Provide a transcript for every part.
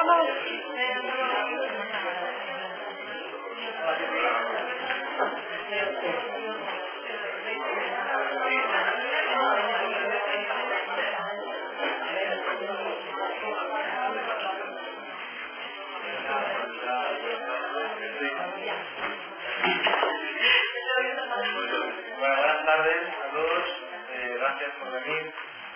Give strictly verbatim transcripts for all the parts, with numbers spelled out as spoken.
vamos. Bueno, buenas tardes a todos, eh, gracias por venir.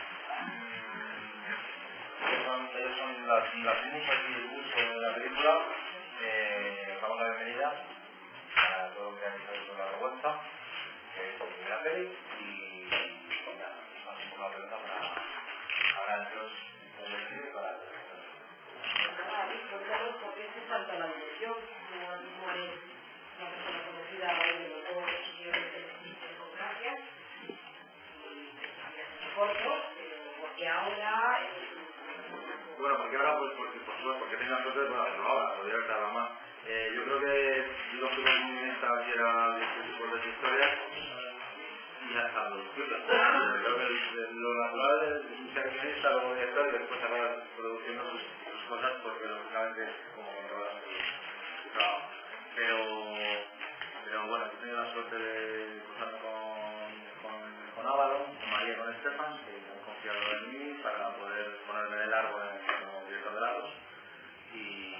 Son, ellos son las, las musas y el uso de la película. Eh, damos la bienvenida a todos los que han visto la vergüenza, que es la primera peli, y nada, vamos un poco la pelota para hablar de los y para Recordaros por qué hace falta la dirección, como ahora mismo es una persona conocida hoy de los dos millones de democracias, y había sido corto, pero porque ahora... Bueno, porque ahora, pues, porque, por supuesto, porque tenga suerte de poder hacerlo ahora, podría haber tardado más. Eh, yo creo que lo que me gusta era este tipo de historias y hasta producirlas. Creo que lo natural es un ser guionista, luego director y después acabar produciendo sus, sus cosas porque lógicamente es como controlar su trabajo. Pero, pero bueno, he tenido la suerte de cruzarme con, con, con Avalon, con María y con Estefan, que han confiado en mí para poder ponerme de largo en, como director de largos. Y,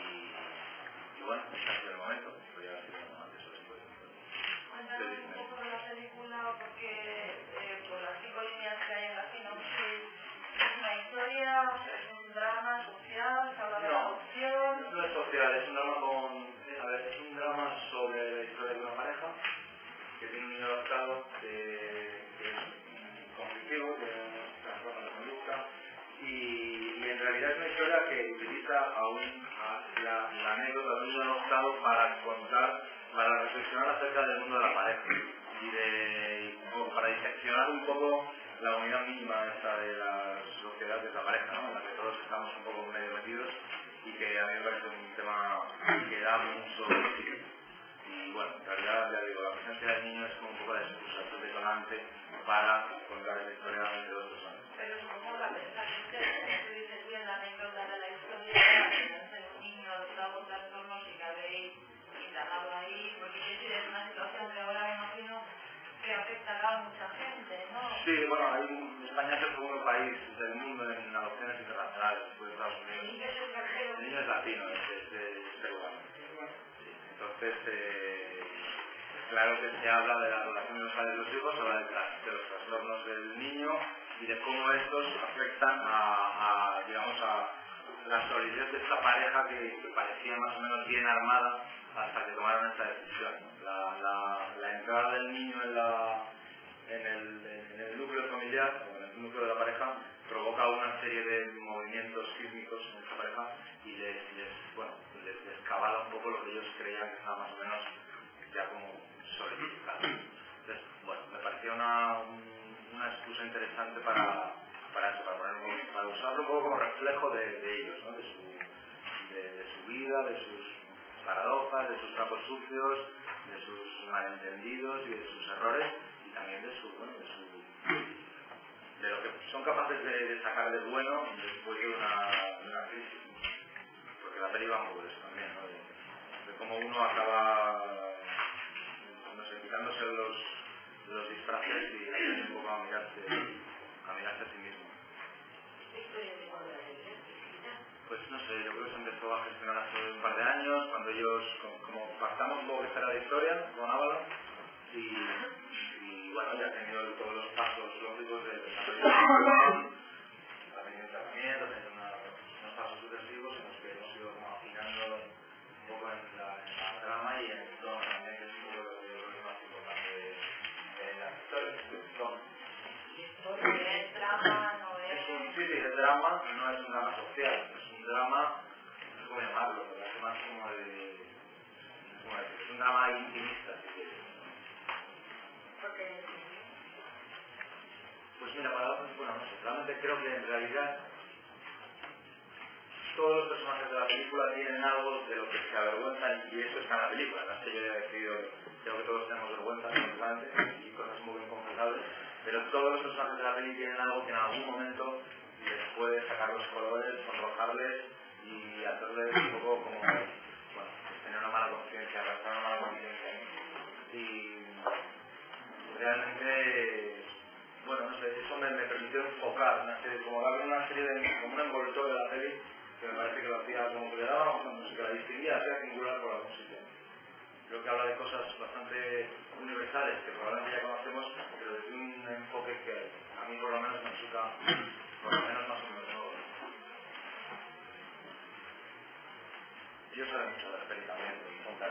y bueno, este ha sido el momento. Podría haber sido antes o después. Cuéntanos un poco de la película, porque eh, por las cinco líneas que hay en la sinopsis, es una historia, es un drama social, se habla de la adopción. No es social, es un drama con... A ver, es un drama sobre la historia de una pareja que tiene un niño adoptado que, que es conflictivo, que transforma la conducta y, y en realidad es una historia que utiliza a un, a la, la anécdota de un niño adoptado para contar, para reflexionar acerca del mundo de la pareja y de, y para diseccionar un poco la unidad mínima esta de la sociedad de la pareja, ¿no? En la que todos estamos un poco medio metidos y que a mí me parece un tema que da mucho sitio. Y bueno, en realidad, ya digo, la presencia del niño es como un poco la excusa, es detonante para contar esa historia entre dos personas. Pero supongo la precisamente, como tú dices bien, la anécdota de la historia, es un niño adoptado por trastornos y que habéis indagado ahí, porque es una situación que ahora me imagino que afecta a mucha gente, ¿no? Sí, bueno, hay, España es el segundo país del mundo en adopciones internacionales, después de Estados Unidos. ¿El niño es extranjero? El niño es latino, es, es, es peruano. Sí. Entonces, eh, claro que se habla de la relación de los padres y los hijos, se habla de, de los trastornos del niño y de cómo estos afectan a, a digamos, a la solidez de esta pareja que, que parecía más o menos bien armada hasta que tomaron esta decisión. La, la, la entrada del niño en, la, en, el, en el núcleo familiar, o en el núcleo de la pareja, provoca una serie de movimientos sísmicos en esta pareja y les, les, bueno, les descabala un poco lo que ellos creían que estaba más o menos ya como solidificado. Entonces, bueno, me parecía una, un, una excusa interesante para, para, eso, para, poner, para usarlo un poco como reflejo de, de ellos, ¿no? de, su, de, de su vida, de sus paradojas, de sus trapos sucios, de sus malentendidos y de sus errores y también de su, bueno, de su de lo que son capaces de, de sacar de bueno después de una, de una crisis, porque la peli va un poco de eso también, ¿no? de, de cómo uno acaba, no sé, quitándose los, los disfraces y aprendiendo un poco a mirarse, a mirarse a sí mismo. ¿Qué historia de cuando la tenías? Pues no sé, yo creo que se empezó a gestionar hace un par de años, cuando ellos, como, como pactamos un poco que esta era la historia con Avalon, y, y bueno, ya ha tenido todos los pasos lógicos del desarrollo de la tenido un tratamiento, ha tenido una, unos pasos sucesivos en los que hemos ido como afinando un poco en la, en la trama y en el tono también, que es un poco lo que yo creo que es más importante de, de las historias, el tono. Porque es drama, no es... Es un, sí, sí, es drama, no es un drama social, es un drama, no sé cómo llamarlo, pero es más como de, como de, es un drama intimista, si quieres. Porque... Pues mira, para, bueno, no sé, realmente creo que en realidad todos los personajes de la película tienen algo de lo que se avergüenzan y eso está en la película, no es que yo haya decidido, creo que todos tenemos vergüenza, y cosas muy inconfesables, pero todos los personajes de la peli tienen algo que en algún momento les puede sacar los colores, sonrojarles y hacerles un poco como, bueno, tener una mala conciencia, arrastrar una mala conciencia. Y realmente, bueno, no sé, eso me, me permitió enfocar una serie, como darle una serie de, como un envoltorio de la peli, que me parece que lo hacía, como que le daba una música, la distinguía, hacía singular por algún sitio. Creo que habla de cosas bastante universales, que probablemente ya conocemos, pero desde un enfoque que a mí por lo menos me resulta, por lo menos más o menos nuevo. Yo sé mucho de la peli también, de contar.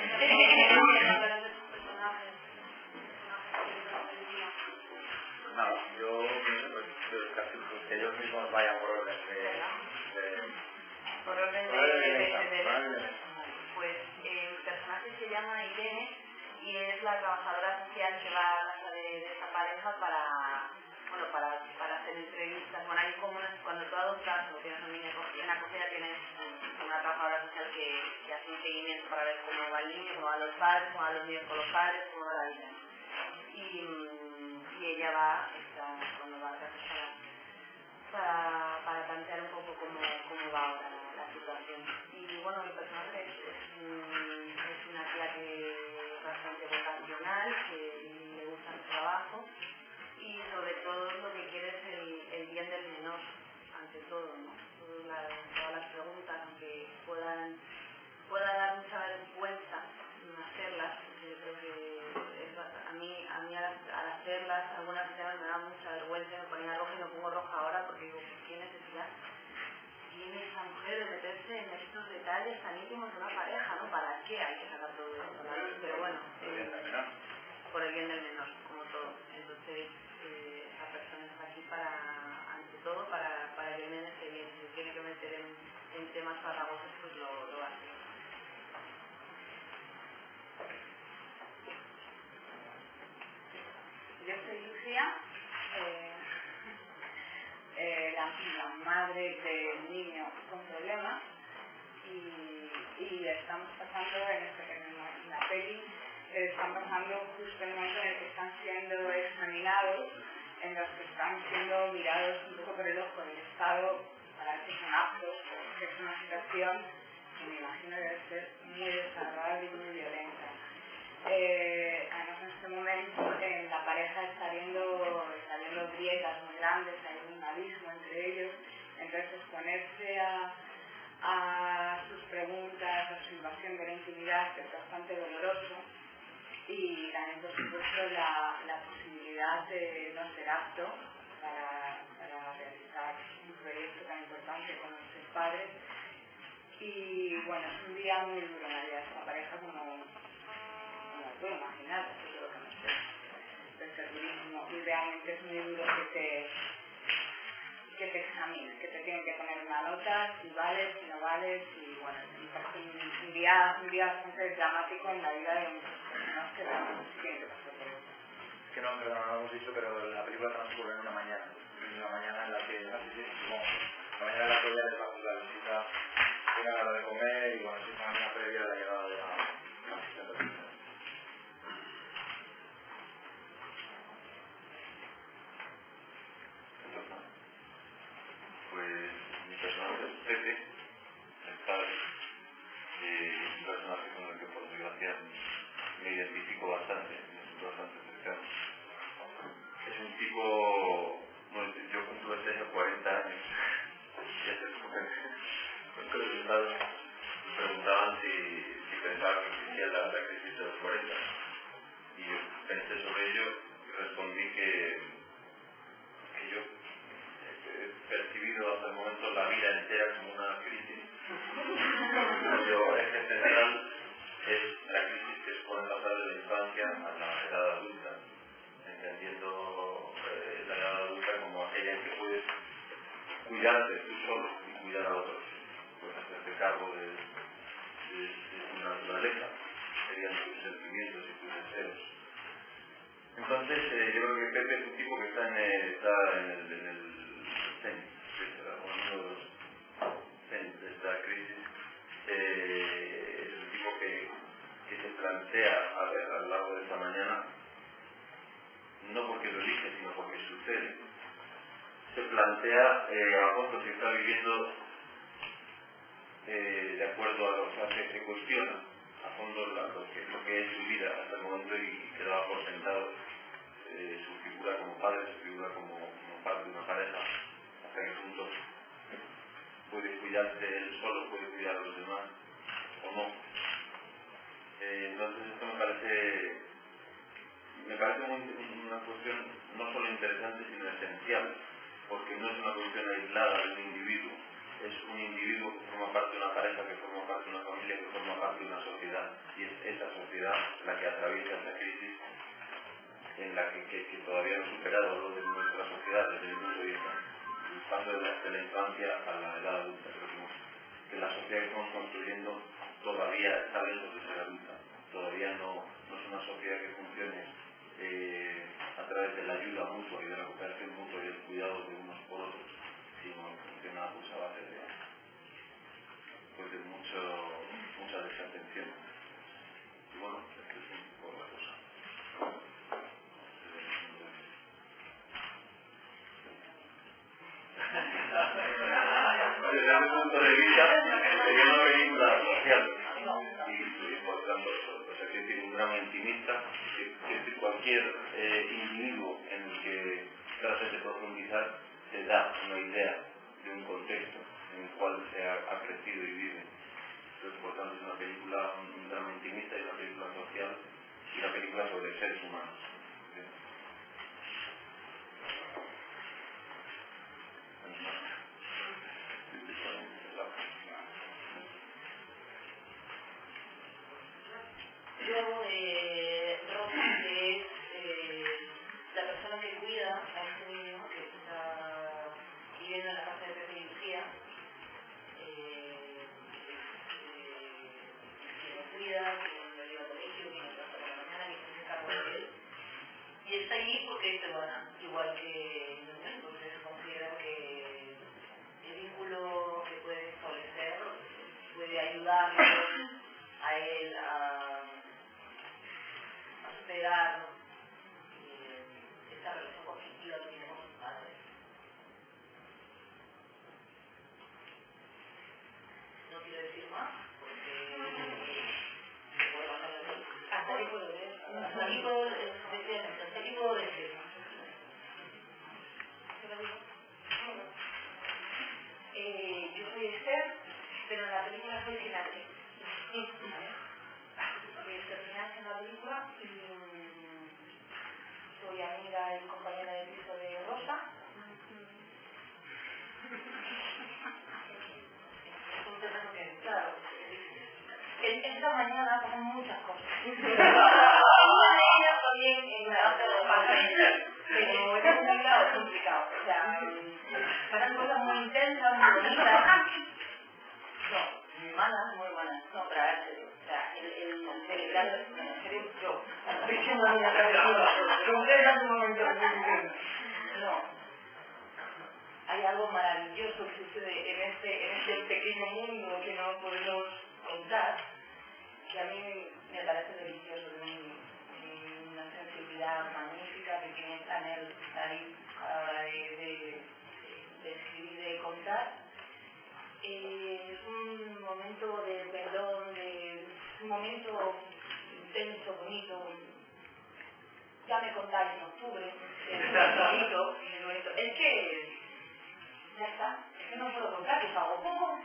Pues nada, yo pienso pues, pues, casi pues, que ellos mismos vayan por orden de... de por orden de... de, de, de, de pues eh, el personaje se llama Irene y es la trabajadora social que va a la casa de, de esta pareja para, bueno, para, para hacer entrevistas. Bueno, hay como una, cuando tú adoptas o tienes un niño en la acogida, tienes una trabajadora social que, que hace un seguimiento para ver cómo va el niño, cómo van los padres, cómo van los niños con los padres, cómo va la vida. Y, y ella va, está, cuando va a casa para, para plantear un poco cómo, cómo va ahora la, la situación. Y bueno, mi personaje es, es, un, es una tía que es bastante vocacional, que le gusta su trabajo y sobre todo lo que quiere es el, el bien del menor, ante todo, ¿no? Todas las, todas las preguntas, aunque puedan, pueda dar mucha vergüenza hacerlas, yo creo que es, a mí, a mí al, al hacerlas, algunas veces me da mucha vergüenza, me ponía roja y me pongo roja ahora porque digo, ¿qué necesidad tiene esta mujer de meterse en estos detalles tan íntimos de una pareja, ¿no? ¿Para qué hay que sacar todo esto a la luz? Pero bueno, eh, por el bien del menor, como todo. Entonces, eh, esa persona está aquí para, ante todo, para, para que el nene esté bien. Si tiene que meter en, en temas farragosos, pues lo, lo hace. Yo soy Lucía, eh, eh, la, la madre del niño con problemas y, y estamos pasando en, este, en, la, en la peli, eh, están pasando justo el momento en el que están siendo examinados, en los que están siendo mirados un poco por el ojo del Estado para ver si son aptos, porque es una situación que me imagino debe ser muy desagradable y muy violenta. Eh, además en este momento en la pareja está viendo, está viendo grietas muy grandes, hay un abismo entre ellos, entonces exponerse a, a sus preguntas, a su invasión de la intimidad es bastante doloroso y también por supuesto la, la posibilidad de no ser apto para, para realizar un proyecto tan importante como ser padre y bueno, es un día muy duro en la vida de esta pareja como no puedo imaginar, eso es lo que no sé, del servilismo, y realmente es muy duro que te, que te examines, que te tienen que poner una nota, si vales, si no vales, y bueno, me parece un, un, día, un día bastante dramático en la vida de muchas personas que realmente sí tienen que pasar por eso. Es que no, perdón, no lo hemos dicho, pero la película transcurre en una mañana, en una mañana en la que, no sé si es como, la mañana en la que ella les va a la visita, tiene la hora de comer y bueno, es una mañana previa a la llegada de la visita. Pues mi personaje es Pepe, el padre, eh, es un personaje con el que por desgracia me identifico bastante, me siento bastante cercano. Es un tipo, bueno, yo cumplo este año cuarenta años, y hace poco los resultados me preguntaban si, si pensaba que existía la, la crisis de los cuarenta, y yo pensé sobre ello y respondí que, que yo he percibido hasta el momento la vida entera como una crisis. Pero en general es la crisis que supone pasar de la infancia a la edad adulta, entendiendo eh, la edad adulta como aquella en que puedes cuidarte tú solo y cuidar a otros, puedes hacerte cargo de, de, de tu naturaleza, serían tus sentimientos y tus deseos. Entonces eh, yo creo que Pepe es un tipo que está en el, está en el, en el uno de los centros de esta crisis, eh, es un tipo que, que se plantea a, ver, a lo largo de esta mañana, no porque lo elige, sino porque sucede, se plantea eh, a fondo que está viviendo eh, de acuerdo a lo que se cuestiona a fondo lo que, lo que es su vida hasta el momento y que daba por sentado eh, su figura como padre, su figura como, como parte de una pareja, hasta qué punto puede cuidarse él solo, puede cuidar a los demás o no. Eh, entonces esto me parece me parece muy, una cuestión no solo interesante sino esencial, porque no es una cuestión aislada de un individuo, es un individuo que forma parte de una pareja, que forma parte de una familia, que forma parte de una sociedad, y es esa sociedad la que atraviesa esta crisis en la que, que, que todavía no ha superado lo de nuestra sociedad desde mi punto de vista, el paso de la, de la infancia a la edad adulta. Creo que, que la sociedad que estamos construyendo todavía está lejos de ser adulta, todavía no, no es una sociedad que funcione eh, a través de la ayuda mutua y de la cooperación mutua y del cuidado de unos por otros, sino que funciona pues, a base de, pues, de mucho, mucha desatención. Y bueno, esto es un poco la cosa. Desde mi punto de vista, sería una película social y, y por tanto, pues, es decir, un drama intimista, que, que cualquier eh, individuo en el que trate de profundizar te da una idea de un contexto en el cual se ha, ha crecido y vive. Entonces, por tanto, es una película, un, un drama intimista y una película social y una película sobre seres humanos. ¿Sí? Luego de Rosa, que es eh, la persona que cuida a este niño que está viviendo en la casa de Pepe y Lucía, eh, eh, que lo cuida, que lo lleva al colegio, que lo trata por la mañana, que se hace cargo de él. Y está allí porque es peruana, igual que Indonesia, porque se considera que el vínculo que puede establecer puede ayudarlo a él a superar eh, esta relación conflictiva que tiene con sus padres. No quiero decir más, porque se puede bajar la luz. Hasta aquí puedo leer. Hasta aquí puedo decir, hasta aquí puedo decir. Eh, yo soy Esther, pero en la película soy Finante. Soy Esther Finante en la película y soy amiga y compañera de piso de Rosa. Es un terreno que, claro, en esta mañana pasan muchas cosas. Una de ellas también en la otra de Pamela, pero es complicado, es complicado. O sea, pasan cosas muy intensas, muy bonitas. No, malas, muy buenas. No, para ver, o sea, el, el, el grado es en serio, yo. Estoy siendo una persona completamente un momento muy no. Hay algo maravilloso que sucede en este, en este pequeño mundo que no podemos contar, que a mí me parece delicioso, un, una sensibilidad magnífica que tiene Chanel ahí a la hora de, de, de escribir y de contar. Eh, es un momento de perdón, de, un momento intenso, bonito. Ya me contáis en octubre, es bonito, es bonito. Es que ya está, es que no puedo contar, que pago poco.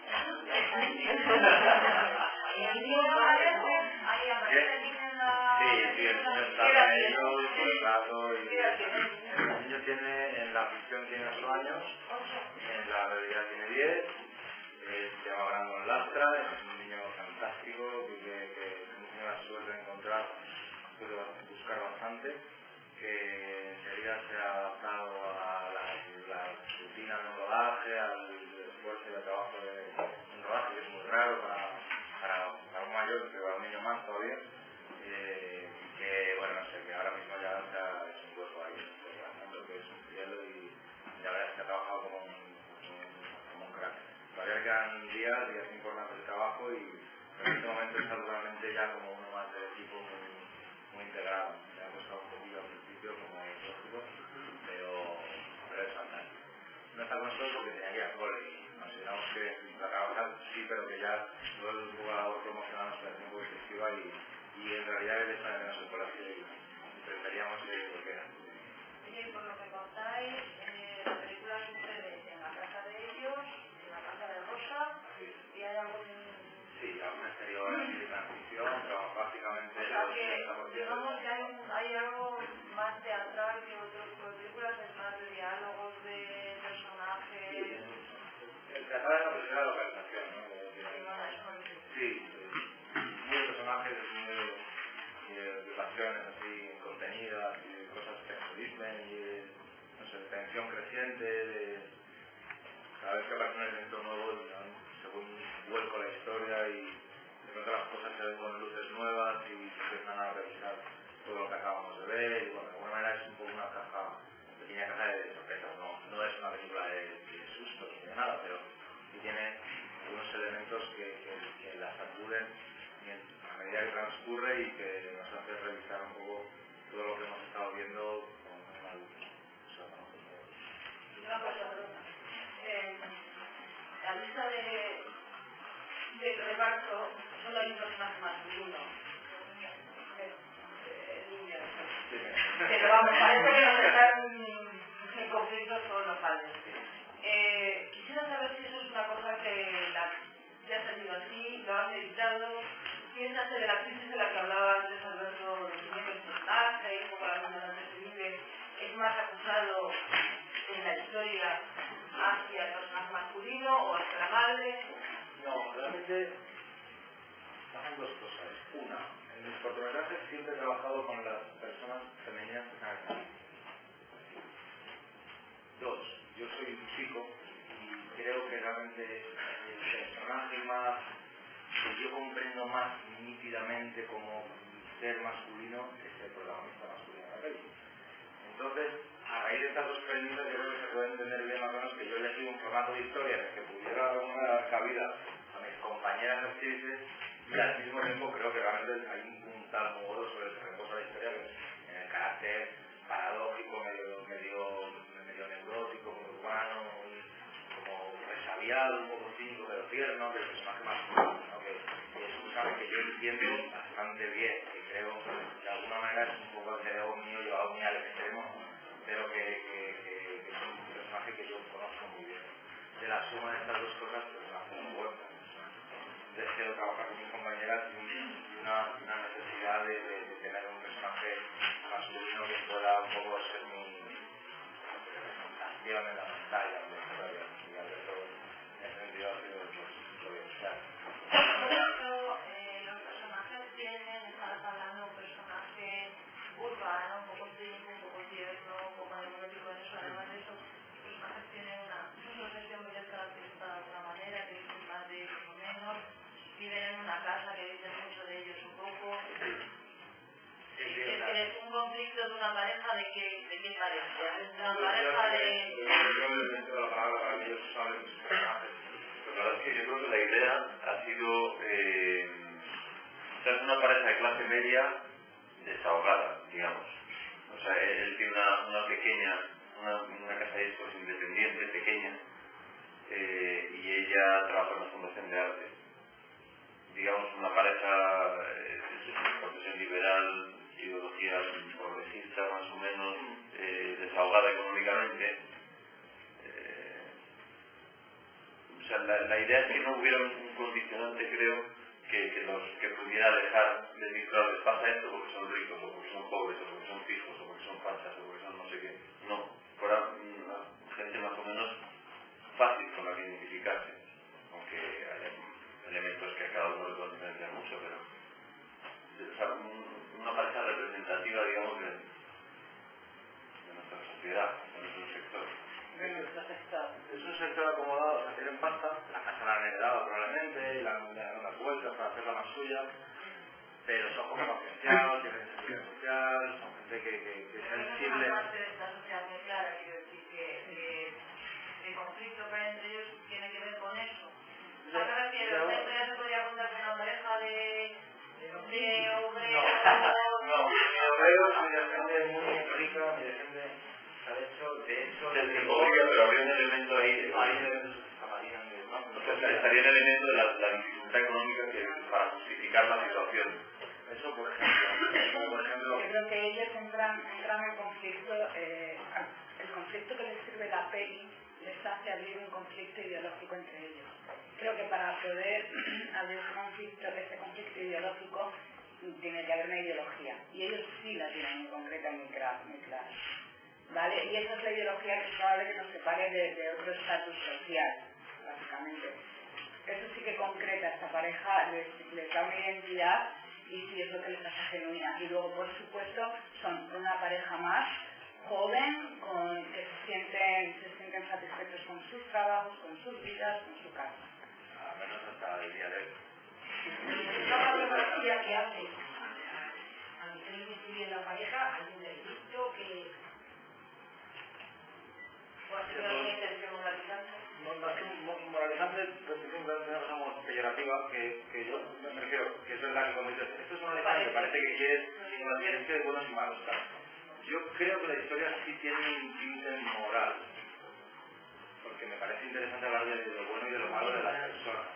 Ahí aparece el niño en la... Sí, sí, el niño está con ellos, por el rato, y el niño tiene, en la ficción tiene ocho años, en la realidad tiene diez, eh, se llama Brandon Lastra, es un niño fantástico, que, que hemos tenido la suerte de encontrar, después de buscar bastante, que enseguida se ha adaptado a la, la rutina de un rodaje, al esfuerzo y al trabajo de un rodaje, que es muy raro para, para, para un mayor, pero para un niño más todavía, eh, que bueno, no sé, que ahora mismo ya o sea, es un hueco ahí, tanto que es un cielo y la verdad es que ha trabajado como un, como un, como un crack. Todavía le quedan días, días importantes de trabajo y en este momento está totalmente ya como uno más del equipo muy, muy integrado. Me ha costado un poquito al principio, como es lógico, pero, pero es fantástico. No está con nosotros porque tenía que ir al cole y no sé, digamos que la trabajar sí, pero que ya no es un poco la labor promocional, nos parece un poco excesiva y, y en realidad él está de menos el colegio y preferíamos que lo que era. Y por lo que contáis, eh, la película sucede en la casa de ellos, en la casa de Rosa, Sí. y hay algún... Sí, algún exterior así de transición, pero básicamente... O sea que, digamos que hay, un, hay algo más teatral que otros tipo de películas, es más de diálogos, de personajes... Sí, el tratar de la primera localización, ¿no? De, de, Sí, bueno, eso es... sí, muy de personajes, muy de, de, de pasiones así contenidas, y de cosas que se dicen, y de, no sé, de tensión creciente, de... Cada vez que aparece un elemento nuevo, ¿no? Según vuelco la historia y de pronto las cosas se ven con luces nuevas y se empiezan a revisar todo lo que acabamos de ver y bueno, de alguna manera es un poco una caja, pequeña caja de sorpresas, no, no es una película de, de sustos ni de nada, pero sí tiene algunos elementos que, que, que la sacuden a medida que transcurre y que nos hace revisar un poco todo lo que hemos estado viendo con un adulto. O sea, con nosotros. Una cosa, eh, la lista de, del reparto solo hay un personaje masculino. El niño. Pero vamos, parece que nos están en conflictos todos los padres. Eh, quisiera saber si eso es una cosa que la, ya ha salido así, lo has editado. Piensas en la crisis de la que hablaba antes Alberto, de quién es el personaje, un poco la vida donde se vive, es más acusado en la historia hacia el personaje masculino o hacia la madre. No, realmente pasan dos cosas. Una, en mis cortometrajes siempre he trabajado con las personas femeninas que están aquí. Dos, yo soy un chico y creo que realmente el personaje más que yo comprendo más nítidamente como ser masculino es el protagonista masculino de la película. Entonces, a raíz de estas dos premisas, yo creo que se puede entender bien más o menos que yo elegí un formato de historia en el que pudiera de alguna manera dar cabida a mis compañeras actrices y al mismo tiempo creo que realmente hay un puntal modo sobre el que reposa la historia que en el carácter paradójico, medio, medio, medio neurótico, medio urbano, como resabiado, un poco cínico pero tierno del personaje masculino, ¿no? que, que es un personaje que yo entiendo bastante bien, que creo que de alguna manera es un poco el cerebro mío llevado muy al extremo, pero que, que, que, que es un personaje que yo conozco muy bien. De la suma de estas dos cosas, pues me hace muy fuerte. Deseo trabajar con mis compañeras y una, una necesidad de, de, de tener un personaje masculino que pueda un poco ser mi representación en la pantalla de la historia. Y Alberto, en ese sentido, ha sido lo de buscar. Los personajes tienen, estabas hablando de un personaje urbano, un poco cínico, un poco tierno, un poco neurótico en eso, además de eso, los personajes tienen una profesión muy descaracterizada de alguna manera, que dicen más de ellos o menos, viven en una casa que dicen mucho de ellos un poco. Es, es un conflicto de una pareja de qué, de qué pareja, es una pareja de... Yo le meto la palabra para que ellos saben sus personajes. La verdad es que yo creo que la idea ha sido... Eh, o sea, es una pareja de clase media desahogada, digamos. O sea, él, él tiene una, una pequeña, una, una casa de discos independiente, pequeña, eh, y ella trabaja en una fundación de arte. Digamos, una pareja eh, de profesión liberal, ideología progresista, más o menos, eh, desahogada económicamente. Eh, o sea, la, la idea es que no hubiera un condicionante, creo, que, que los que pudiera dejar de decir, claro, les pasa esto porque son ricos, o porque son pobres, o porque son fijos, o porque son fachas, o porque son no sé qué. No, fuera una gente más o menos fácil con la que identificarse, aunque haya elementos que a cada uno le pueden diferenciar mucho, pero o sea, un, una pareja representativa, digamos, de, de nuestra sociedad, de nuestro sector. Es un sector acomodado, o sea, tienen pasta, la casa la han heredado probablemente, y la han dado unas vueltas para hacerla más suya, pero son poco concienciados, tienen sensibilidad social, son gente que, que, que es sensible. Es una parte de esta sociedad muy clara, quiero decir que, que el conflicto que hay entre ellos tiene que ver con eso. ¿A qué me refiero? ¿Esta historia se podría contar con una pareja de, de obreros? No, no, ni de obreros, ni de gente muy rica, ni de gente... De hecho, de hecho... Se podría, pero habría un elemento ahí... Hay elementos que se escaparían de... No, económica, estaría el elemento de la, la dificultad económica que para justificar la situación. Eso, por ejemplo, por ejemplo, Yo creo que ellos entran, entran en conflicto, eh, el conflicto que les sirve la peli les hace abrir un conflicto ideológico entre ellos. Creo que para poder abrir ese conflicto, ese conflicto ideológico tiene que haber una ideología, y ellos sí la tienen muy concreta y muy clara, muy clara. ¿Vale? Y esa es la ideología que es probable que nos separe de, de otro estatus social, básicamente. Eso sí que concreta esta pareja, les, les da una identidad y sí es lo que les hace genuina. Y luego, por supuesto, son una pareja más joven, con, que se sienten, se sienten satisfechos con sus trabajos, con sus vidas, con su casa. A menos hasta el día de hoy. Una fotografía que hace al tener que incluir en la pareja, hay un delito que puede ser una intención moralizante. no, no es que un moralizante, pues es una cosa muy peyorativa, que, que yo me refiero, que es verdad que como dices, esto es una lección que parece que quieres una diferencia de buenos y malos, claro. Yo creo que la historia sí tiene un tinte moral, porque me parece interesante hablar de lo bueno y de lo malo de las personas.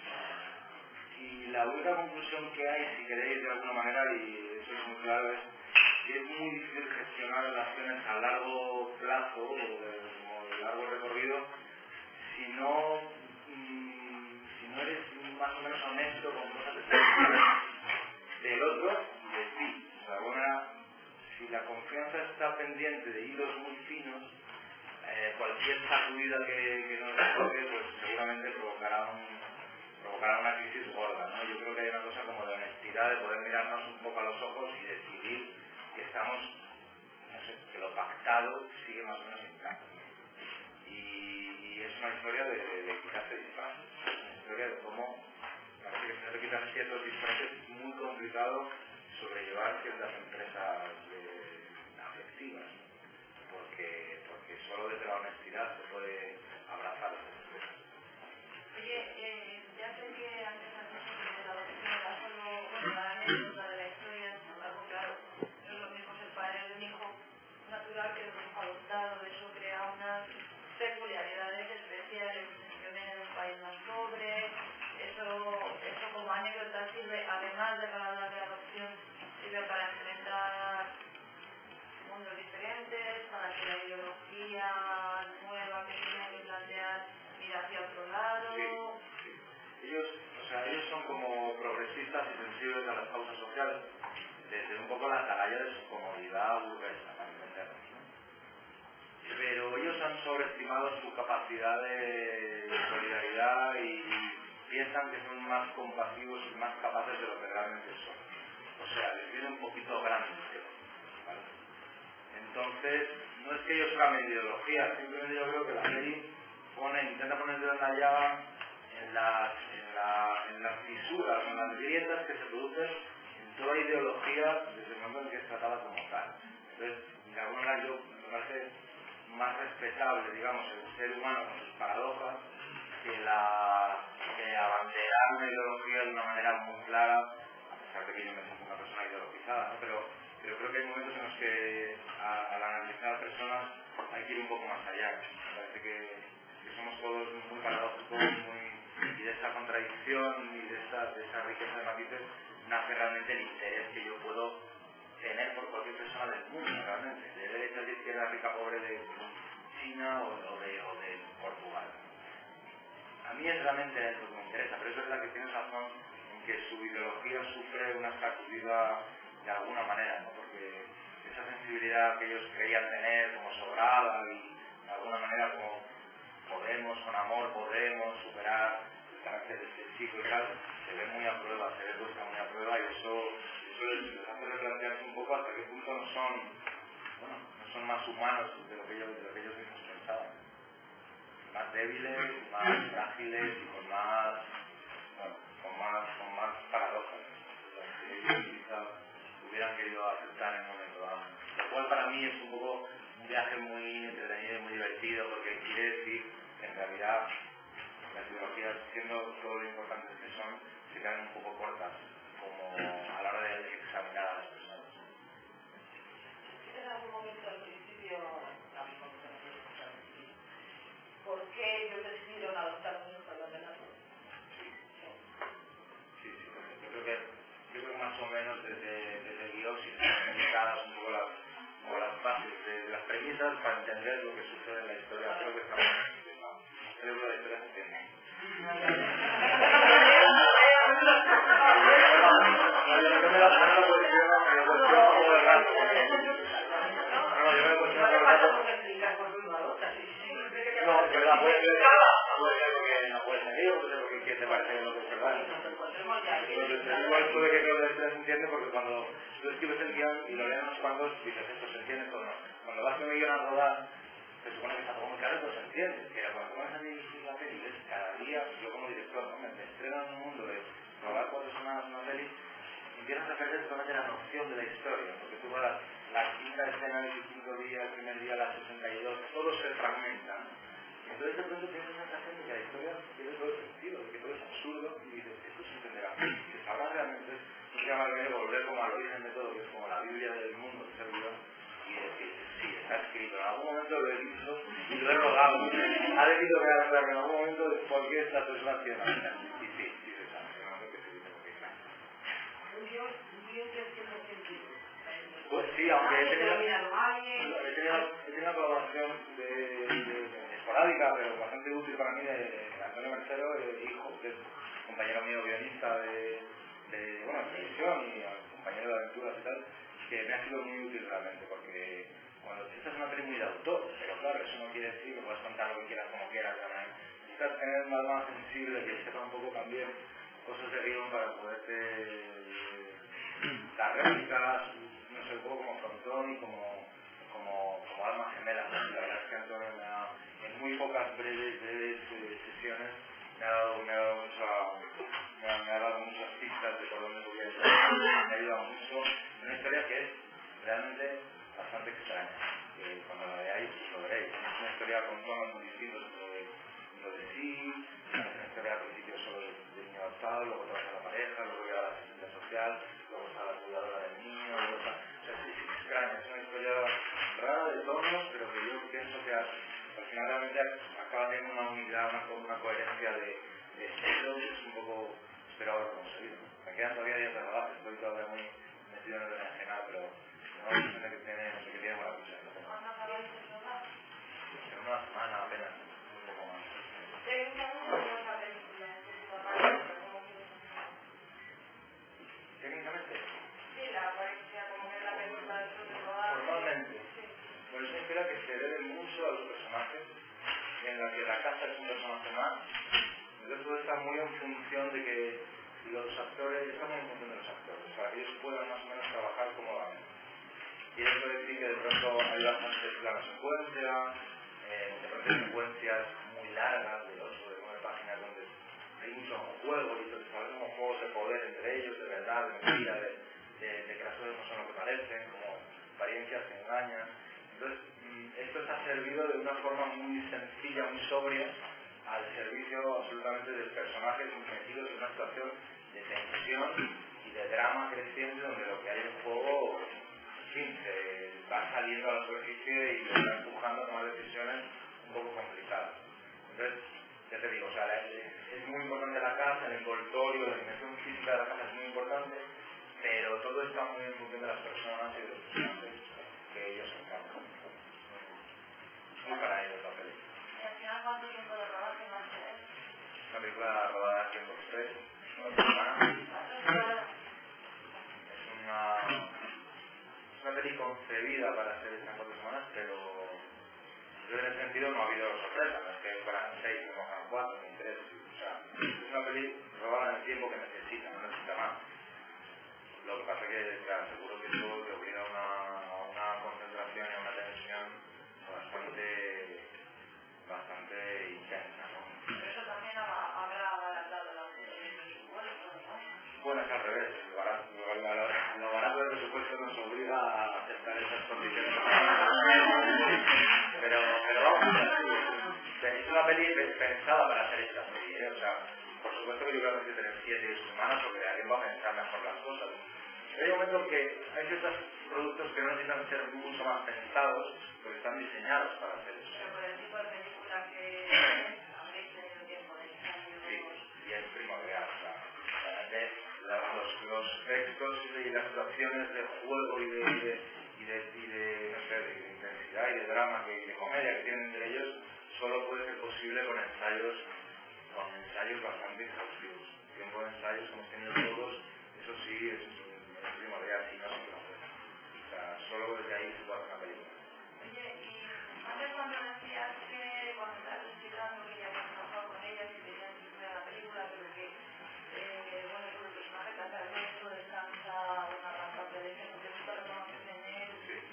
Y la única conclusión que hay, si queréis de alguna manera, y eso es muy claro, es que es muy difícil gestionar relaciones a largo plazo o de, como de largo recorrido si no, mmm, si no eres más o menos honesto con cosas que se del otro y de ti. O sea, una, si la confianza está pendiente de hilos muy finos, eh, cualquier sacudida que, que nos toque, pues seguramente provocará un provocará una crisis gorda, ¿no? Yo creo que hay una cosa como de honestidad, de poder mirarnos un poco a los ojos y decidir que estamos, no sé, que lo pactado sigue más o menos intacto. Y, y es una historia de, de, de quitarse disfraces, es una historia de cómo parece que tener que quitar ciertos disfraces es muy complicado sobrellevar ciertas empresas de, afectivas, porque, porque solo desde la honestidad se puede abrazar las empresas. Oye, eh, ya sé que antes has dicho que la adopción era solo, bueno, la anécdota de la historia, sin embargo, claro, no es lo mismo ser padre de un hijo natural que de un hijo adoptado, eso crea unas peculiaridades especiales, que viene de un país más pobre, eso, eso como anécdota sirve, además de para hablar de adopción, sirve para enfrentar mundos diferentes, para que la ideología nueva que tiene que plantear mira hacia otro lado. Sí, sí. Ellos, o sea, ellos son como progresistas y sensibles a las causas sociales, desde un poco la atalaya de su comodidad burguesa, para entendernos, ¿no? Pero ellos han sobreestimado su capacidad de solidaridad y piensan que son más compasivos y más capaces de lo que realmente son. O sea, les viene un poquito grande, ¿vale? Entonces, no es que ellos cambien de ideología, simplemente yo creo que la ley pone, intenta poner el dedo en la llaga en las, en, la, en las fisuras, en las grietas que se producen en toda ideología desde el momento en que es tratada como tal. Entonces, de alguna manera yo me parece más respetable, digamos, el ser humano con sus paradojas que, la, que abanderar una ideología de una manera muy clara, a pesar de que yo me siento una persona ideologizada, ¿no? Pero, pero creo que hay momentos en los que a, al analizar a personas hay que ir un poco más allá. Me parece que somos todos muy paradójicos muy, y de esa contradicción y de esa, de esa riqueza de matices nace realmente el interés que yo puedo tener por cualquier persona del mundo, realmente, de derecha, de izquierda, rica, pobre, de China o, o, de, o de Portugal. A mí es realmente lo que me interesa, pero es verdad que tienes razón en que su ideología sufre una sacudida de alguna manera, ¿no? Porque esa sensibilidad que ellos creían tener como sobrada y de alguna manera como podemos, con amor, podemos superar el carácter de este chico y tal, se ve muy a prueba, se ve puesta muy a prueba y eso, eso les, les hace replantearse un poco hasta qué punto no son, bueno, no son más humanos de lo que ellos, de lo que ellos mismos pensaban. Más débiles, más frágiles y con más, bueno, con más, con más paradojas, las que ellos quizás hubieran querido aceptar en un momento dado. Lo cual para mí es un poco un viaje muy entretenido y muy divertido, porque quiere decir que en realidad las ideologías, siendo todo lo importantes que son, se quedan un poco cortas como a la hora de examinar a las personas. En algún momento al principio, ¿por qué ellos decidieron adoptar a un hijo de los demás? premisas para entender lo que sucede en la historia. Creo que estamos creo que la historia se entiende. No, es verdad, puede ser porque no puede ser yo, puede ser porque te parece que no es verdad. Igual puede que creo que se entiende porque cuando tú escribes el guión y lo lees unos cuantos, dices esto se entiende o no. Cuando vas con el guión a rodar, se supone que está todo muy claro, pero se entiende. Pero cuando vas a dirigir la peli, ves cada día, yo como director, ¿no? Me estreno en un mundo de rodar cuatro semanas una peli, empiezas a perder totalmente la noción de la historia, porque tú vas la quinta escena del quinto día, el primer día, la sesenta y dos, todo se fragmenta, ¿no? Entonces de pronto tienes una sensación de que la historia tiene todo el sentido, de que todo es absurdo y dices, esto se entenderá. Que sabrás realmente, no se llama de volver como al origen de todo, que es como la Biblia del mundo que se vivió, y decir, sí, está escrito, en algún momento lo he dicho y lo he rodado, ha debido de haber en algún momento de por qué esta persona tiene una vida. Y sí, sí se sabe, en algo que se dice porque claro. Un guión, un guión que tiene sentido. Pues sí, aunque he tenido, he tenido, he tenido colaboración de, de, de esporádica, pero bastante útil para mí, de Antonio Mercero, el hijo, que es compañero mío guionista de, de bueno, de televisión y compañero de aventuras y tal, que me ha sido muy útil realmente, porque cuando esta es una peli muy de autor, pero claro, eso no quiere decir que puedas contar lo que quieras como quieras, necesitas tener un alma sensible que sepa un poco también cosas de guión para poderte dar réplicas, no sé, un poco como frontón y como, como, como alma gemela. La verdad es que Antonio me ha, en muy pocas breves, breves eh, sesiones me ha dado, me ha dado, mucha, me ha, me ha dado muchas pistas de por dónde podía ir, me ha ayudado mucho. Una historia que es realmente bastante extraña, que cuando la veáis lo veréis. Es una historia con tonos muy distintos entre lo de sí, es una historia al principio solo de, de niño adoptado, luego te vas a la pareja, luego llega la asistente social, luego está la cuidadora del niño, luego está... O sea, es extraña, es una historia rara de tonos, pero que yo pienso que al, al final realmente acaba teniendo una unidad, una, una coherencia de, de estilo, que es un poco... espero haber conseguido. Me quedan todavía días de rodaje, estoy todavía muy metido en el berenjenal, pero no sé que tiene, no sé que tiene buena cosa. En una semana apenas, un poco más. ¿Técnicamente? Sí, la apariencia como que es la película del sur de rodar. Formalmente. Bueno, es una historia que se debe mucho a los personajes, en la que la casa es un personaje más. Entonces todo está muy en función de que los actores, está muy en función de los actores, para que ellos puedan más o menos trabajar cómodamente. Y eso quiere decir que de pronto hay bastantes planos secuencia, eh, de pronto hay secuencias muy largas, de ocho, de nueve páginas, donde hay mucho juego y se establecen como juegos de poder entre ellos, de verdad, de mentira, de, de, de que las cosas no son lo que parecen, como apariencias que engañan. Entonces, esto está servido de una forma muy sencilla, muy sobria, al servicio absolutamente del personaje metidos en una situación de tensión y de drama creciente, donde lo que hay en juego, en fin, se va saliendo a la superficie y se va empujando a tomar decisiones un poco complicadas. Entonces, ya te digo, o sea, es muy importante la casa, el envoltorio, la dimensión física de la casa es muy importante, pero todo está muy en función de las personas y de los personajes que ellos encarnan. Muy para ellos la película. ¿Y al final cuánto tiempo de rodaje va a ser? Una película rodada aquí en dos tres, una semana. Es una, es una peli concebida para ser hecha en cuatro semanas, pero yo en ese sentido no ha habido sorpresa, no es que fueran seis, me cojan cuatro, ni tres, o sea, es una peli rodada en el tiempo que necesita, no necesita más. Lo que pasa es que, claro, seguro que eso te obliga a una, a una concentración y a una tensión bastante, bastante intensa, ¿no? Pero eso también habrá abaratado la presupuesto, ¿no? Bueno, es al revés, lo barato, lo, lo, lo barato del presupuesto nos obliga a aceptar esas condiciones. Pero, pero vamos, es una peli pensada para hacer esta peli, ¿eh? O sea, por supuesto que yo creo que hay que tener siete y ocho semanas porque alguien va a pensar mejor las cosas. Pero hay momentos que hay ciertos productos que no necesitan ser mucho más pensados porque están diseñados para hacer eso. Pero por el tipo de película que habréis tenido tiempo de ensayo. Sí, y es primordial, o sea, realmente los, los textos y las situaciones de juego y de, y de, y y de, y de, no sé, de intensidad y de drama, que, de comedia que tienen entre ellos, solo puede ser posible con ensayos, con ensayos bastante exhaustivos. Tiempo de ensayos que hemos tenido todos, eso sí es, es primordial, si no, no se puede. O sea, solo desde ahí se puede hacer una película. Oye, y antes cuando decías que cuando estás explicando que ya habías trabajado con ellas y que ya existía la película, pero que, eh, bueno, por el personaje que hace Alberto descansa una gran parte de eso, porque tú te reconoces en él.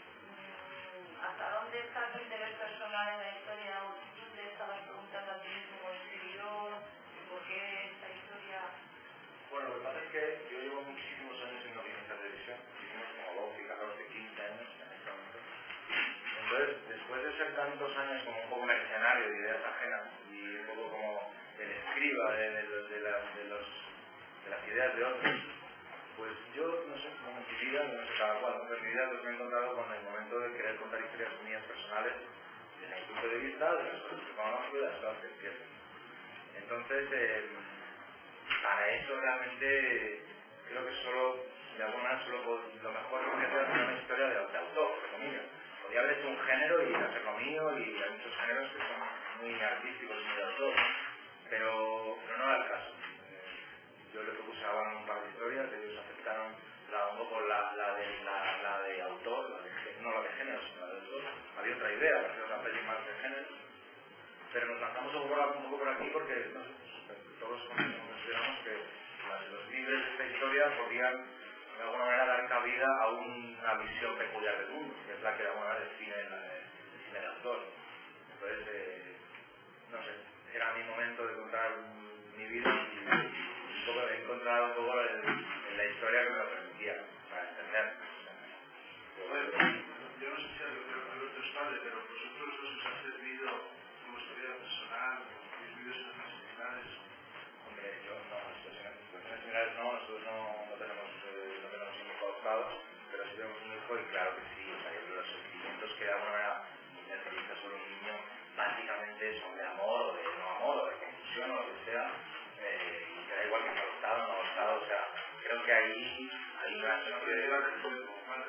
¿Hasta dónde está tu interés personal en la historia? ¿O tú te estabas preguntando a ti mismo como escribidor? ¿Por qué esta historia? Bueno, lo que pasa es que yo llevo muchísimos años en guionistas de televisión, hicimos como doce, catorce, quince años en este momento. Entonces, después de ser tantos años como un poco mercenario de ideas ajenas y un poco como el escriba de, de, de, de, las, de, los, de las ideas de otros, pues yo, no sé, como en mi vida, no sé cada cual, pero en mi vida pues me he encontrado con el momento de querer contar historias mías personales desde mi punto de vista, de las cosas que conozco y de las cosas que entiendo. Entonces, eh, para eso realmente creo que solo, de alguna manera, solo puedo, lo mejor que podría hacer una historia de, de autor, entre comillas. Podría haber hecho un género y hacer lo mío, y hay muchos géneros que son muy artísticos y muy de autor, pero, pero no era el caso. Yo les propuse a un par de historias, ellos aceptaron la, un poco la, la, de, la, la de autor, la de, no la de género, sino la de autor. Había otra idea, para hacer una peli más de género, pero nos lanzamos un poco, un poco por aquí porque no sé, todos consideramos que las, los libres de esta historia podrían de alguna manera dar cabida a una visión peculiar del mundo, que es la que de alguna manera define el, el cine de autor. Entonces, eh, no sé, era mi momento de contar mi vida y un poco he encontrado un poco el, en la historia que me lo permitía, para entender. Bueno, yo no sé si Alberto es padre, pero vosotros os ha servido como historia personal, habéis vivido esas necesidades. Hombre, yo no, situaciones, situaciones similares no, nosotros no, no tenemos eh, no tenemos hijos adoptados, pero sí tenemos un hijo y claro que sí, o sea, yo creo que los sentimientos que de alguna manera necesita solo un niño básicamente son de amor o de no amor o de confusión o lo que sea, eh, y que da igual que sea adoptado o no adoptado, o sea, creo que ahí hay una acción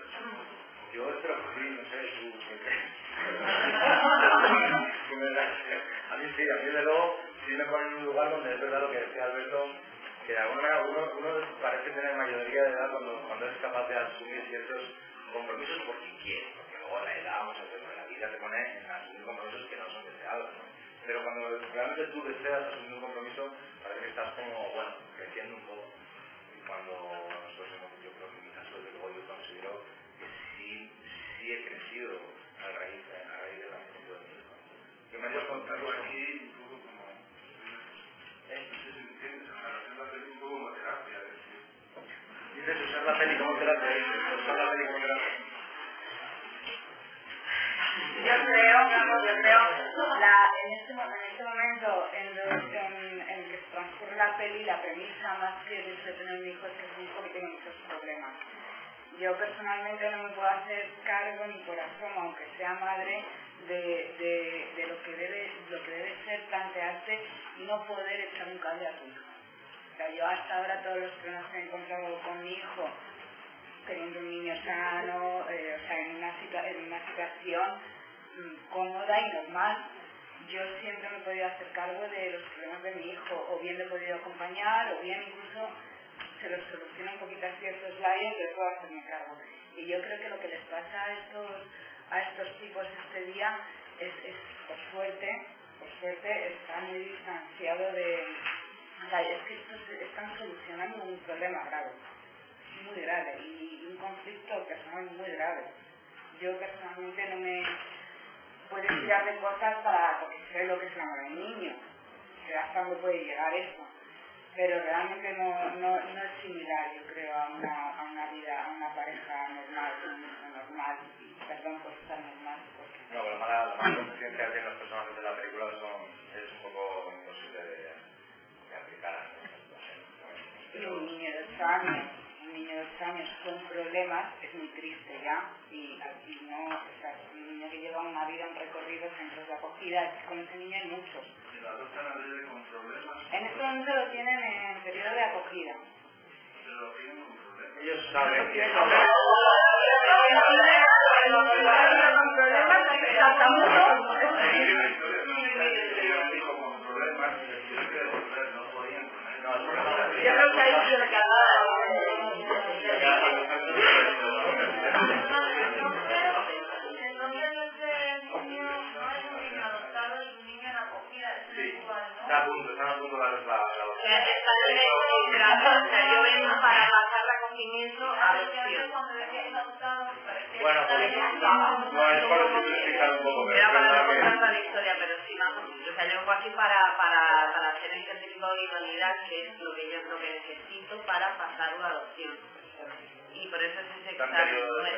yo espero que sí, no sé, tú qué crees. A mí sí, a mí de luego sí me ponen en un lugar donde es verdad lo que decía Alberto, que de alguna manera uno, uno parece tener mayoría de edad cuando, cuando es capaz de asumir ciertos compromisos porque quiere, porque luego la edad, muchas veces la vida te pone en asumir compromisos que no son deseados, ¿no? Pero cuando realmente tú deseas asumir un compromiso, parece que estás como, bueno, creciendo un poco. Y cuando nosotros, yo creo que en mi caso, desde luego yo considero que sí, sí he crecido a raíz de, a raíz de la nacimiento de mi hijo. Yo me he contado aquí un poco como, ¿eh? No sé si me entiendes, o sea, hacer la peli un poco como terapia, es decir. Dices usar la peli como terapia, usar la peli como terapia. Yo creo, yo creo, la, en, este, en este momento en, los, en, en que se transcurre la peli, la premisa más que el hecho de tener un hijo es que es un hijo que tiene muchos problemas. Yo personalmente no me puedo hacer cargo ni por asomo, aunque sea madre, de, de, de lo que debe lo que debe ser plantearse y no poder echar un cable a tu hijo. O sea, yo hasta ahora todos los problemas que he encontrado con mi hijo, teniendo un niño sano, eh, o sea, en una, situa en una situación mmm, cómoda y normal, yo siempre me he podido hacer cargo de los problemas de mi hijo, o bien le he podido acompañar, o bien incluso se los soluciona un poquito a ciertos labios, pero puedo hacerme cargo. Y yo creo que lo que les pasa a estos, a estos tipos este día es, es, por suerte, por suerte, está muy distanciado de... O sea, es que estos están solucionando un problema grave, muy grave, y un conflicto personal muy grave. Yo personalmente no me puedo tirar de cosas para, porque sé lo que es la mano de un niño, que hasta dónde puede llegar eso. Pero realmente no, no, no es similar, yo creo, a una, a una vida, a una pareja normal, un hijo normal, y perdón por estar normal. Porque... No, pero la mala, la mala concepción que hacen los personajes de la película son, es un poco imposible de, de aplicar a esta situación. Y un niño de ocho años, un niño de ocho años con problemas es muy triste ya, y aquí no, o sea, un niño que lleva una vida, un recorrido, centros de acogida, es que con ese niño hay muchos. ¿Y la adoptan a bebé con problemas? En este momento lo tienen en periodo de acogida. Pero lo tienen con problemas. Ellos saben que... pasamos todos. Yo creo que hay que Está a punto, está a punto la la yo vengo para pasar el acogimiento a los tíos. Bueno, pues, bueno, es para simplificar un poco. Era para no contar la historia, pero sí más o menos. O sea, yo vengo aquí para, para, para hacer el certificado de idoneidad, que es lo que yo lo que necesito para pasar una adopción. Y por eso es ese examen.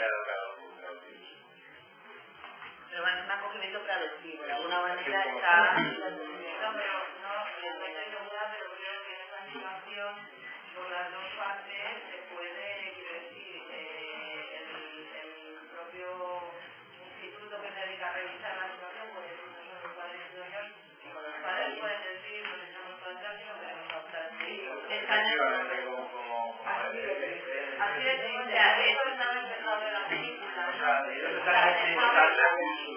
Pero bueno, es un acogimiento preadoptivo, de alguna manera está... No, pero no, no estoy segura, pero creo que en esa situación, por las dos partes, se puede, quiero decir, eh, el, el propio instituto que se dedica a revisar la situación, puede decir que son los padres idóneos, y con los padres pueden decir, nos echamos para atrás y no queremos adoptar. Así es, o sea, eso estaba empezado en la película. O sea, ellos están enseñando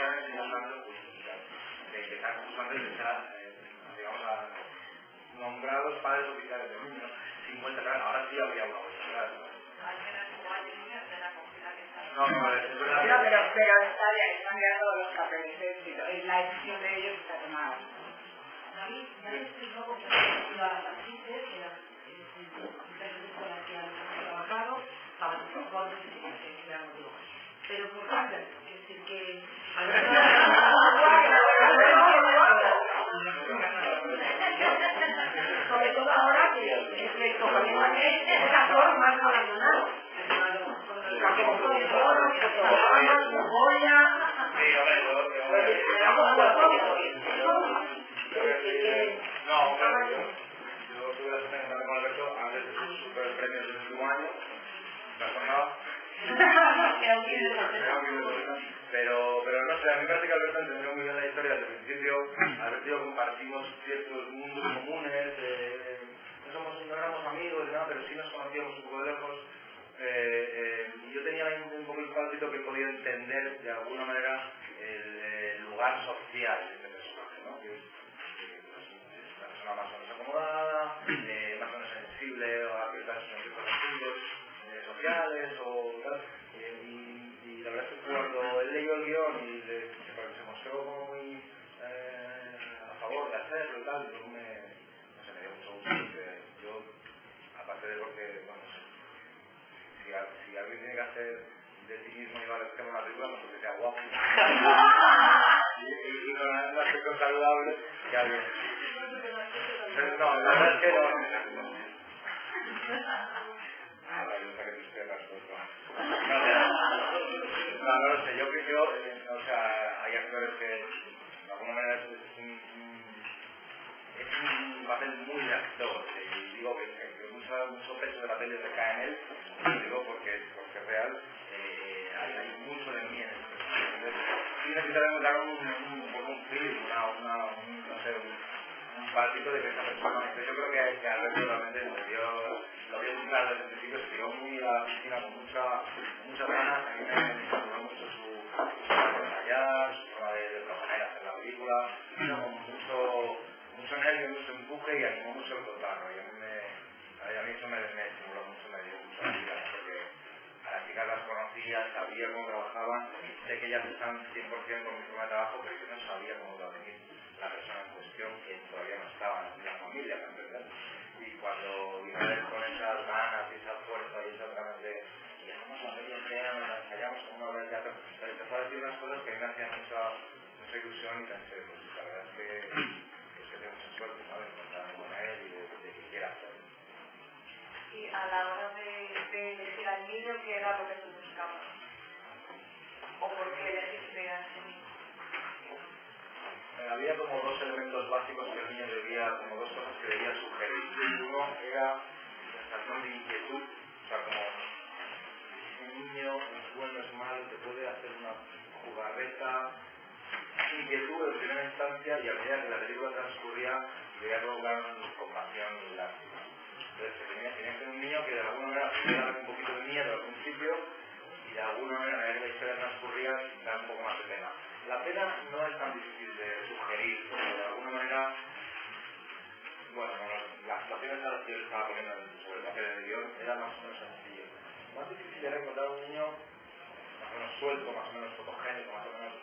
de que están acusando de estar, digamos, a nombrados padres oficiales de niños, cincuenta años, ahora sí habría una oportunidad. Al menos como hay niños de la acogida que están. No, no, es verdad. No, pero, pero está, están mirando los papeles, es la decisión de ellos está tomada. David, David explicó cómo se iba a las actrices, que eran muchas con las que han trabajado, para los jóvenes que se han motivado. Pero por tanto, es decir que... Sobre todo ahora que el cojones es un actor más relacionado. No, yo tuve la suerte de estar con Alberto antes de sus super premios del último año. ¿Te acordabas? Pero, pero no sé, a mí me parece que Alberto entendió muy bien la historia desde el principio. Alberto y yo compartimos ciertos mundos comunes, eh, no, somos, no éramos amigos ni nada, pero sí nos conocíamos un poco de lejos. Eh, eh, y yo tenía un, un poco el palpito que podía entender de alguna manera el, el lugar social de este personaje, ¿no? Que es, que es una persona más o menos acomodada, eh, más o menos sensible a ciertas asuntos eh, sociales o tal. Eh, y, y la verdad es que cuando él leyó el guión y le, se, se mostró como muy eh, a favor de hacerlo y tal, yo me, no sé, me dio mucho gusto porque yo, aparte de porque, bueno, Si, a, si alguien tiene que hacer de sí mismo y vale que una película, no porque sea guapo y, y, y con un aspecto saludable que alguien. Pero no, la verdad es que no. Ah, la verdad que te estoy respuesta. No, no lo sé, yo creo que yo, o sea, hay actores que de alguna manera es, es un, un es un papel muy de actor y digo que, que, que mucho, mucho peso de la peli recae en él, digo porque, porque es real, eh, hay, hay mucho de mí en este personaje. Sí necesitaremos dar un, un, un, un film, una, una, un, no sé, un, un palpito de que esta persona, entonces yo creo que, que Alberto realmente lo vio, lo vio muy claro desde el principio, se tiró muy a la piscina con mucha, muchas ganas, a mí me gustó mucho su, su forma de ensayar, su forma de, de proponer hacer la película, con mucho mucho nervio, mucho empuje y animó mucho el contarlo y a mí, me, a mí eso me, me estimuló mucho, me dio mucha alegría porque a las chicas las conocía, sabía cómo trabajaban, sé que ellas están cien por cien con mi forma de trabajo, pero yo no sabía cómo iba a venir la persona en cuestión que todavía no estaba en la familia, ¿me entiendes? Y cuando vino a ver con esas ganas y esa fuerza y esas ganas de y dejamos la media entera, nos ensayamos como una obra de teatro, pero empezó a decir unas cosas que a mí me hacían mucha, mucha ilusión y pensé, pues la verdad es que que tengo mucha suerte, ¿sabes? Encontrarme con él y de, de que quiera hacer. Y a la hora de, de elegir al niño, ¿qué era lo que tú buscabas? ¿O por qué elegiste a ese niño? Eh, había como dos elementos básicos que el niño debía, como dos cosas que debía sugerir. Uno era la sensación de inquietud, o sea, como un niño es bueno, es malo, te puede hacer una jugarreta, inquietud en primera instancia y a medida que la película transcurría debía provocar compasión y lástima. Entonces tenía, tenía que ser un niño que de alguna manera tuviera un poquito de miedo al principio y de alguna manera a medida que la historia transcurría dar un poco más de pena. La pena no es tan difícil de sugerir, porque de alguna manera, bueno, las situaciones a las que yo le estaba poniendo sobre el papel del guión era más o menos sencillo. Lo más difícil era encontrar un niño más o menos suelto, más o menos fotogénico, más o menos,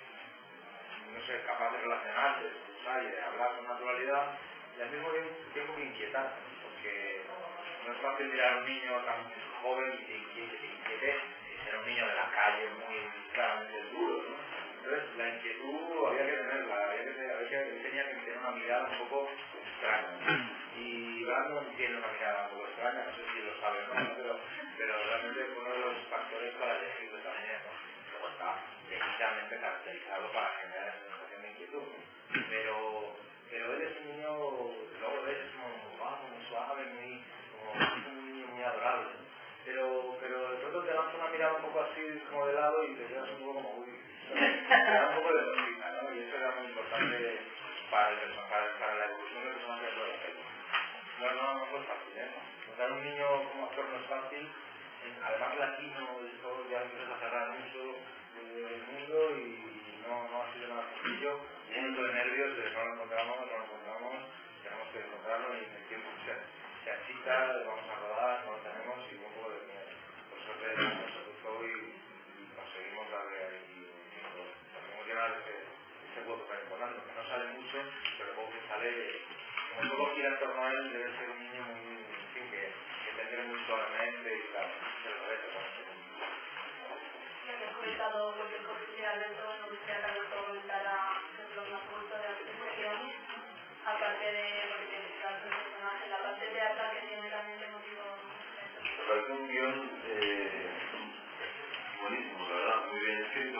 no sé, capaz de relacionarse, de escuchar y de hablar con naturalidad, y al mismo tiempo muy inquietante, porque no es fácil mirar a un niño tan joven y que inquiete, que inquiete, y ser un niño de la calle muy claramente duro, ¿no? Entonces la inquietud había que tenerla, había que, había que, él tenía que tener una mirada un poco extraña. Y Brandon tiene una mirada un poco extraña, no sé si lo saben, ¿no? pero, pero realmente fue uno de los factores para elegirlo también, ¿no? Luego está precisamente caracterizado para generar esa sensación de inquietud. Pero, pero él es un niño, luego ves, es como guapo, muy suave, muy, como un niño muy adorable. Pero, pero de pronto te lanza una mirada un poco así como de lado y te quedas un poco como uy, te da un poco de cosita, ¿no? Y eso era muy importante para, el, para, para la evolución del personaje de toda la película. No, no, no fue fácil, ¿eh? Montar un niño como actor no es fácil, además latino y todo, ya empiezas a cerrar mucho el mundo y no, no ha sido nada sencillo. Un momento de nervios, de no lo encontramos, no lo encontramos, tenemos que encontrarlo y en el tiempo se, se achica, vamos a rodar, no lo tenemos y un poco de miedo. Por suerte nos cruzó y, y conseguimos darle ahí un tiempo. Conseguimos llenar ese, ese hueco tan importante, que no sale mucho, pero luego que sale, como todo gira en torno a él, debe ser un niño muy, en fin, que, que te entiende muy suavemente y claro, se lo merece con ese niño. Ya que has comentado cualquier cosilla, Alberto, no quisiera que Alberto comentara los más gustos de la presentación, aparte de lo que tiene que dar su personaje, la parte teatral que tiene también de motivo. Me parece un guión eh, buenísimo, la verdad, muy bien escrito.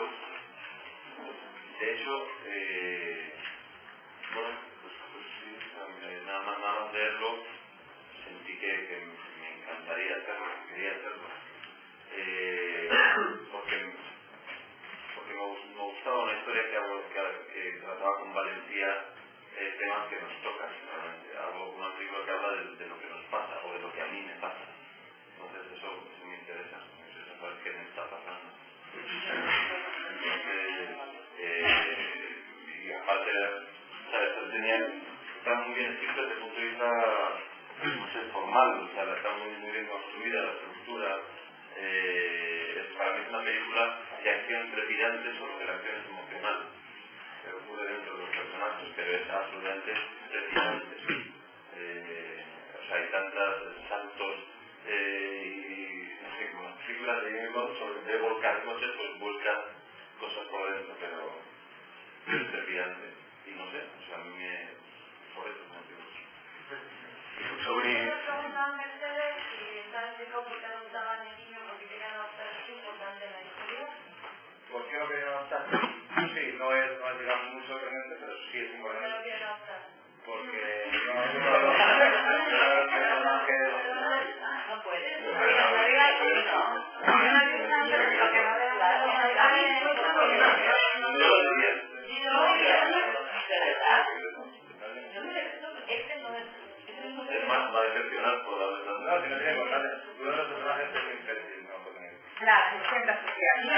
De hecho, eh, bueno, pues, pues sí, eh, nada más, nada más leerlo, sentí que, que me encantaría hacerlo, que quería hacerlo. Eh, porque, porque me, me gustaba una historia que, que, que trataba con valentía eh, temas que nos tocan, realmente. Algo, una película que habla de, de lo que nos pasa o de lo que a mí me pasa. Entonces eso, eso me interesa, me interesa saber qué me está pasando. Entonces, eh, y aparte, ¿sabes? Tenía, está muy bien escrito desde el punto de vista, no sé, formal, o sea, está muy, muy bien construida la estructura. Eh, para mí es una película de acción trepidante, solo que la acción es emocional. Se ocurre dentro de los personajes, pero es absolutamente trepidante. Eh, o sea, hay tantos saltos eh, y no sé, como películas de James Bond sobre de volcar coches, pues busca cosas por dentro, pero es trepidante. Y no sé, o sea, a mí me... por eso me motivos. Sobre... Yo preguntaba a Mercedes si está explicado por qué adoptaban el niño, porque querían adoptar, es importante en la historia. ¿Por qué no querían adoptar? Sí, no es, no es digamos muy sorprendente, pero sí es importante. ¿Por qué no quieren adoptar? Porque no, no, no, no, no puede. No digas que no. No digas que no le da Es más, va a decepcionar por la verdad. no, si no tiene importancia. Uno de los personajes es muy infeliz, no puede tener. La asistente social.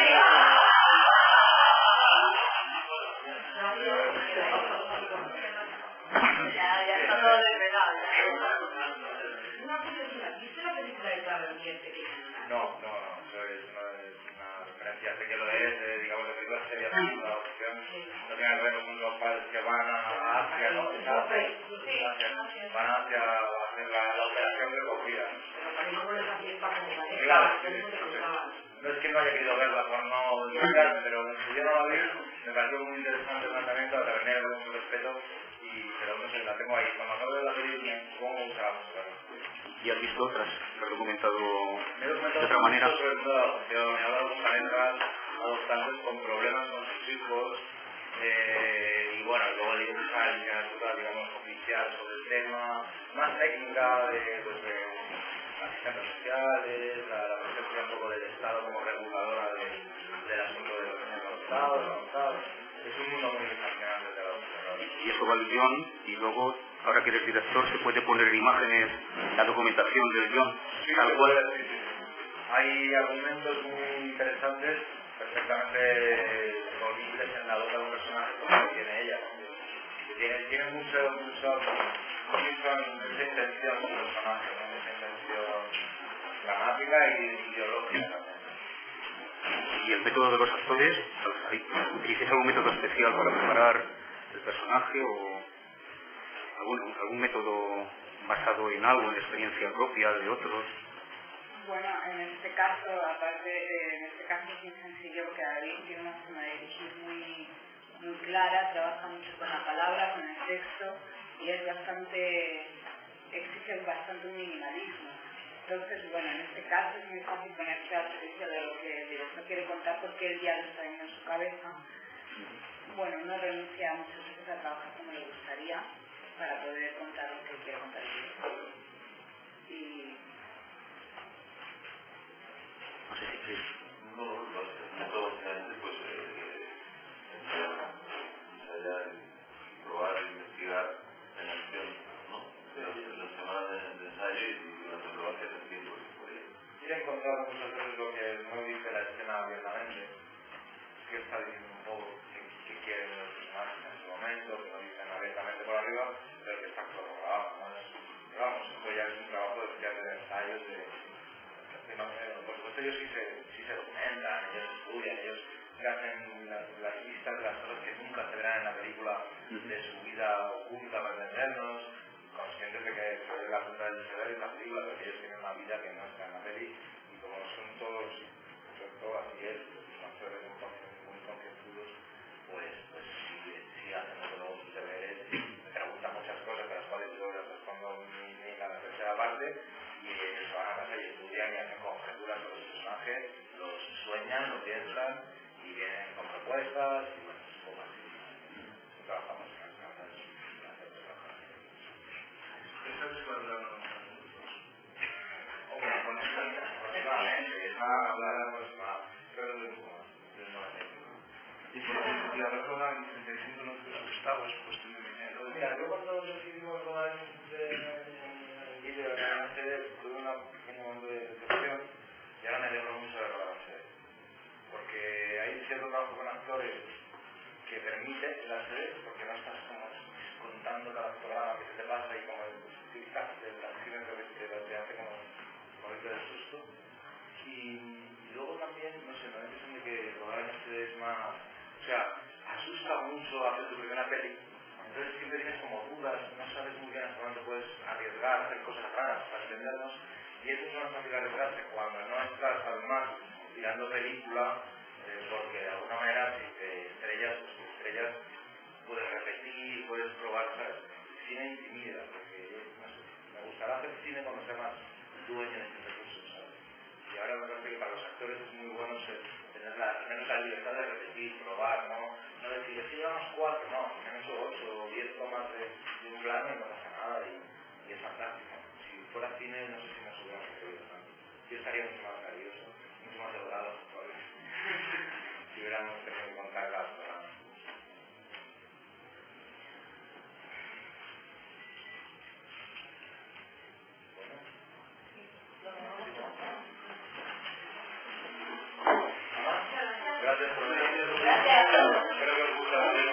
Ya, ya está todo desvelado. Una curiosidad, ¿viste la película de Carlos Mier pequeña? No, no, no, eso es una, es una referencia, sé que lo es, eh, digamos, de películas serias de la opción, no tiene que ver con los padres que van a Asia, ¿no? Van a Asia a hacer la, la operación de recogida. Pero para que no les hacía para como pareja, Claro, todo el sí, mundo no, le sé. gustaba. No es que no haya querido verla por no divulgarme, pero en su día no la vi, me pareció muy interesante el planteamiento, la terminé con mucho respeto, y, pero no sé, la tengo ahí. Cuando acabo de la película, supongo que usará mucho, claro. ¿Y has visto otras? ¿Lo has documentado Me he documentado de otra manera? mucho sobre el mundo de la adopción, he hablado con parejas adoptantes con problemas con sus hijos, eh, y bueno, luego leí mucha literatura, digamos, oficial sobre el tema, más técnica de, pues, de asistentes sociales, la, la presencia un poco del Estado como reguladora de, del asunto de los niños adoptados, adoptados. Es un mundo muy fascinante de la adopción. Y eso va al guión, y luego, ahora que eres director, se puede poner imágenes, la documentación del guión, Sí, tal se cual. puede, sí, sí. Hay argumentos muy interesantes perfectamente solubles en la boca de un personaje como lo tiene ella, ¿no? Tiene, tiene mucho, mucho, mucho esa intención su personaje, ¿no? Esa intención dramática y ideológica también. ¿Y el método de los actores? ¿Utilizáis algún método especial para preparar el personaje o algún, algún método basado en algo, en experiencia propia de otros? Bueno, en este caso, aparte, eh, en este caso es muy sencillo porque David tiene una forma de dirigir muy, muy clara, trabaja mucho con la palabra, con el texto y es bastante, exige bastante un minimalismo. Entonces, bueno, en este caso es muy fácil ponerse al servicio de lo que el director quiere contar porque él ya lo está viendo en su cabeza. Bueno, no renuncia muchas veces a trabajar como le gustaría para poder contar lo que quiere contar el director. Y no sé si quieres. No, los métodos finalmente, pues, eh, ensayar, probar, investigar en acción, ¿no? Pero las semanas de ensayo y durante el rodaje del tiempo que fue. Y he encontrado muchas veces lo que no dice la escena abiertamente, que está diciendo un poco qué, qué quieren los personajes en ese momento, que no dicen abiertamente por arriba, pero que está todo por abajo, ¿no? Pero vamos, esto ya es un trabajo de, de ensayos de... No, eh, por supuesto ellos sí se, sí se documentan, ellos estudian, ellos hacen las, las listas de las cosas que nunca se verán en la película de su vida oculta para entendernos, conscientes de que se ve la punta del iceberg en la película, porque ellos tienen una vida que no está en la peli, y como son todos, sobre todo así él, son actores muy, muy concienzudos, pues, pues sí, sí hacen todos sus deberes, me preguntan muchas cosas de las cuales yo les respondo ni, ni la tercera parte, y ellos van a casa y estudian y hacen conjeturas sobre los personajes, los sueñan, lo piensan y vienen con propuestas y bueno, es un poco así. Trabajamos en las casas y hacemos trabajar. Esa es la verdad, ¿no? Hombre, con esta aproximadamente, va a hablar aproximadamente, creo que es un poco más, del noventa y cinco. Y por ejemplo, y haber rodado en treinta y cinco no te hubiera gustado, es cuestión de dinero. Mira, yo cuando decidimos rodar en vídeo en la serie tuve una pequeña momento de decepción y ahora me alegro mucho de rodar en serie. Porque hay cierto trabajo con actores que permite la serie, porque no estás como contando cada programa que se te pasa y como el tic-tac de las acciones que te, te hace como morirte del susto. Y, y luego también, no sé, me da la impresión de que rodar en serie es más... O sea, asusta mucho hacer tu primera peli. Entonces siempre tienes como dudas, no sabes muy bien hasta dónde puedes arriesgar, hacer cosas raras para entendernos, y es mucho más fácil arriesgarse cuando no estás además tirando película, eh, porque de alguna manera si te estrellas, pues te estrellas, puedes repetir, puedes probar, ¿sabes? Cine intimida, porque no sé, me gustará hacer cine cuando sea más dueño de este recurso, ¿sabes? Y ahora me parece que para los actores es muy bueno ser, tener la, tener la libertad de repetir, probar, ¿no? No decir, es que llevamos cuatro, no, me han hecho ocho o diez tomas de, de un plano y no pasa nada y, y es fantástico. Si fuera cine no sé si nos hubiéramos atrevido tanto. Yo estaría mucho más nervioso, mucho más delgado, ¿sabes? Si hubiéramos tenido que contar las tomas. Gracias por venir. Gracias. Espero que os guste.